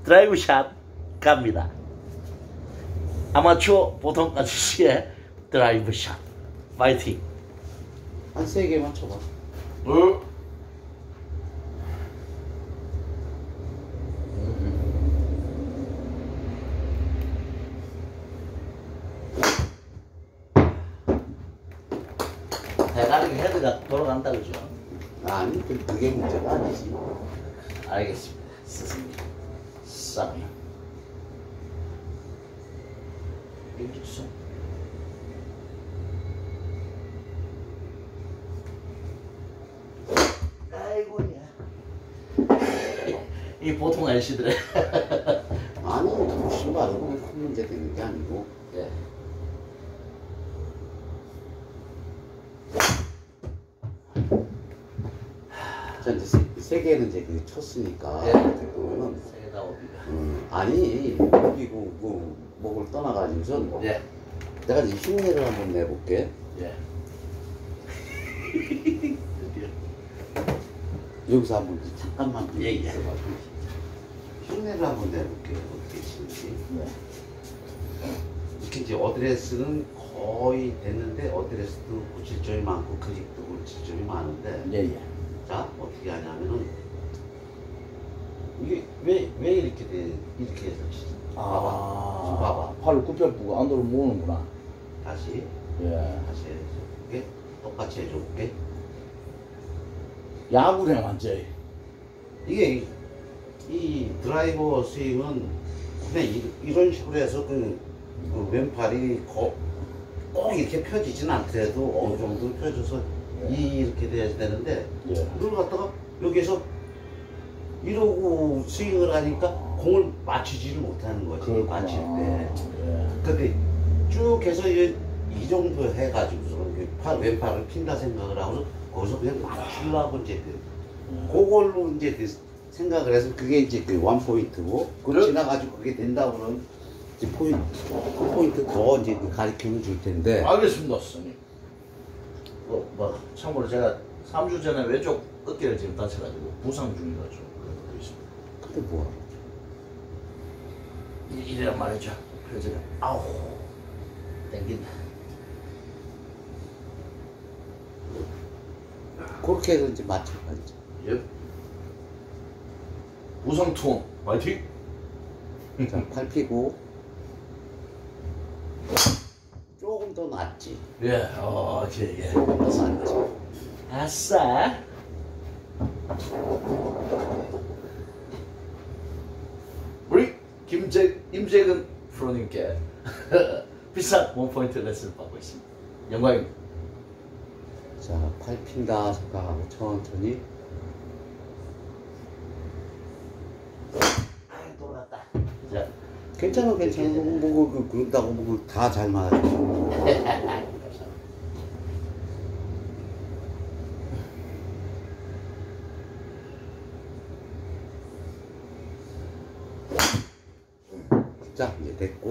드라이브 샷 갑니다. 아마추어 보통 아저씨의 드라이브 샷. 파이팅. 한 3개 맞춰봐. 대가리 헤드가 돌아간다 그죠? 아니, 그게 문제가 아니지. 알겠습니다. 쓰습니다. 쌈이. 일직선. 아이고야. 이 보통 LC들의 아니, 신발은 큰 문제 되는 게 아니고. 예. 자, 이제 세 개는 이제 그 쳤으니까. 예. 그러면은, 세다 오비가. 아니, 여기고, 그, 목을 떠나가지고선. 예. 내가 이제 흉내를 한번 내볼게. 예. 여기서 한번 잠깐만 좀 예, 예. 있어봐. 흉내를 한번 내볼게요. 어떻게 치는지. 네. 이렇게 이제 어드레스는 거의 됐는데 어드레스도 고칠 점이 많고 그립도 고칠 점이 많은데 예, 예. 자 어떻게 하냐면은 이게 왜 이렇게 이렇게 해서 치지? 봐봐. 지금 봐봐. 팔을 굽혀보고 안으로 모으는구나. 다시 예. 다시 해줄게. 똑같이 해줄게. 야구네 완전히. 이게 이 드라이버 스윙은 그냥 이런 식으로 해서 그 왼팔이 꼭 이렇게 펴지진 않더라도 어느 정도 펴져서 이렇게 돼야 되는데 예. 이걸 갖다가 여기서 이러고 스윙을 하니까 공을 맞추지를 못하는 거지. 그렇구나. 맞힐 때. 예. 근데 쭉 해서 이 정도 해가지고서 왼팔을 핀다 생각을 하고 거기서 그냥 맞추려고 이제 그걸로 이제 생각을 해서 그게 이제 그 원 포인트고 그걸 지나가지고 그게 된다고 그러면 이제 포인트 더 이제 가르쳐는 줄 텐데. 알겠습니다, 선생님. 참고로 제가 3주 전에 왼쪽 어깨를 지금 다쳐가지고 부상 중이라서 그러고 있습니다. 근데 뭐야? 이래란 말이죠. 그래서 제가 아우 땡긴다. 그렇게 해서 이제 맞춰가지고. 예. 우상 투혼 파이팅. 자, 팔 펴고 조금 더 낫지. 예. 예. 조금 더 낫지. 아싸. 우리 임재근 프로님께 비싼 원포인트 레슨을 받고 있습니다. 영광입니다. 자, 팔 핀다 생각하고 천천히. 돌아갔다. 자, 괜찮아. 뭐 그런다고 뭐 다 잘 맞아. 자, 이제 됐고.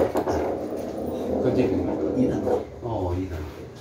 그지? 2단. 2단.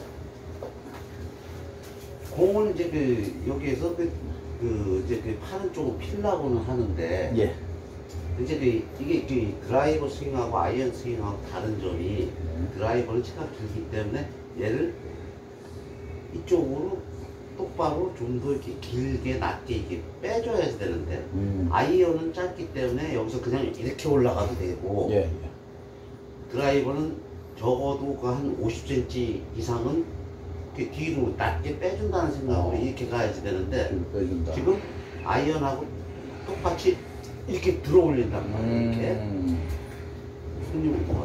공을 이제 여기에서 이제 파는 쪽으로 필라고는 하는데. 예. 이제 이게 드라이버 스윙하고 아이언 스윙하고 다른 점이 드라이버는 치가 길기 때문에 얘를 이쪽으로 똑바로 좀 더 이렇게 길게 낮게 이렇게 빼줘야 되는데 아이언은 짧기 때문에 여기서 그냥 이렇게 올라가도 되고 예. 드라이버는 적어도 그 한 50cm 이상은 이렇게 뒤로 낮게 빼준다는 생각으로 이렇게 가야지 되는데 빼준다. 지금 아이언하고 똑같이 이렇게 들어 올린단 말이에요. 이렇게 손님을 더.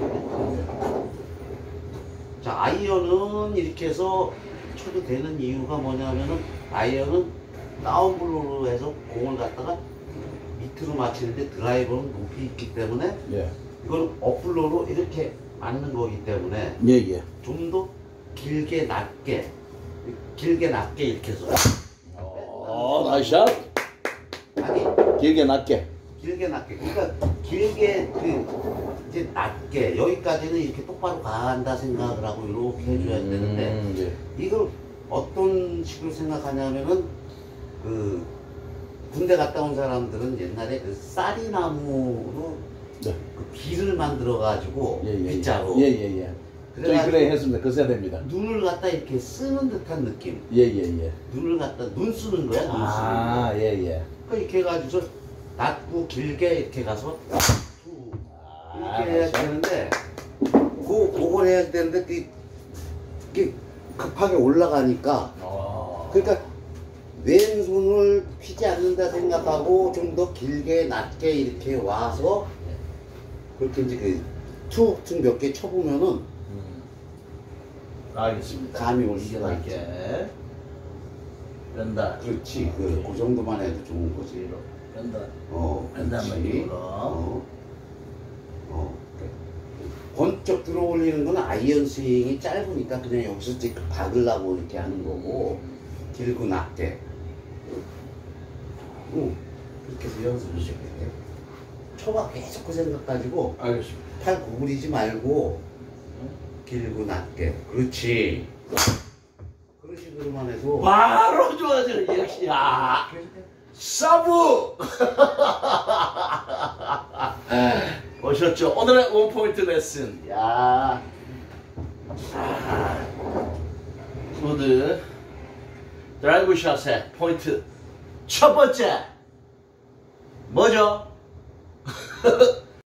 자, 아이언은 이렇게 해서 쳐도 되는 이유가 뭐냐면은 아이언은 다운블로로 해서 공을 갖다가 밑으로 맞히는데 드라이버는 높이 있기 때문에 예. 이걸 업블로로 이렇게 맞는 거기 때문에 예. 좀 더 길게 낮게 이렇게 해서 나이샷. 아니 길게 낮게. 길게 낮게. 그러니까 길게 이제 낮게 여기까지는 이렇게 똑바로 간다 생각을 하고 이렇게 해줘야 되는데 예. 이걸 어떤 식으로 생각하냐면은 군대 갔다 온 사람들은 옛날에 그 쌀이나무로 네. 그 비를 만들어 가지고 빗자루 예예예. 저희 그래 했습니다. 그 세대입니다. 눈을 갖다 이렇게 쓰는 듯한 느낌. 예예예. 눈을 갖다 눈 쓰는 거야. 눈 쓰는 아 거. 예예. 그러니까 이렇게 해가지고 낮고 길게 이렇게 가서 이렇게 해야 되는데 그걸 해야 되는데 이게 급하게 올라가니까 그러니까 왼손을 펴지 않는다 생각하고 좀 더 길게 낮게 이렇게 와서 그렇게 이제 그 툭툭 몇 개 쳐보면은 알겠습니다. 감이 올 수가 이렇게 있지. 왼다. 그렇지. 그 정도만 해도 좋은 거지. 뒤로 왼다. 그렇지. 왼다만 번쩍 들어 올리는 건 아이언 스윙이 짧으니까 그냥 여기서 이제 박으려고 이렇게 하는 거고 길고 낮게. 그렇게 해서 연습을 시작해. 초가 계속 그 생각 가지고 알겠습니다. 팔 구부리지 말고 길고 낮게. 그렇지. 그런 식으로만 해도 바로 좋아져. 역시 야 서브. 보셨죠? 오늘의 원포인트 레슨. 야. 푸드 드라이브 샷의 포인트 첫 번째 뭐죠?